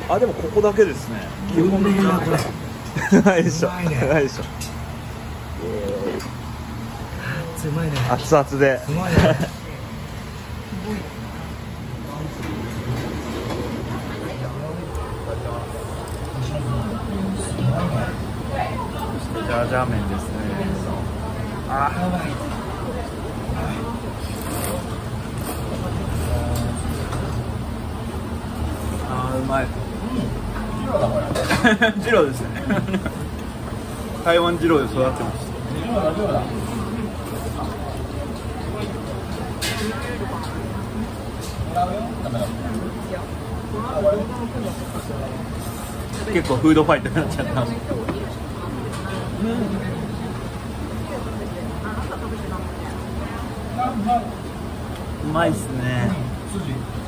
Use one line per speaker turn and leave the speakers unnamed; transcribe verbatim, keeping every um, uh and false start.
あ、でもここだけですね。基本的なないでしょ。ないでしょ。
うまいね。
熱々で。
うまいね。
ジャージャー麺ですね。あー、やばい。あー、うまい。ジローですね。台湾ジローで育ってます。結構フードファイトになっちゃった。うまいっすね。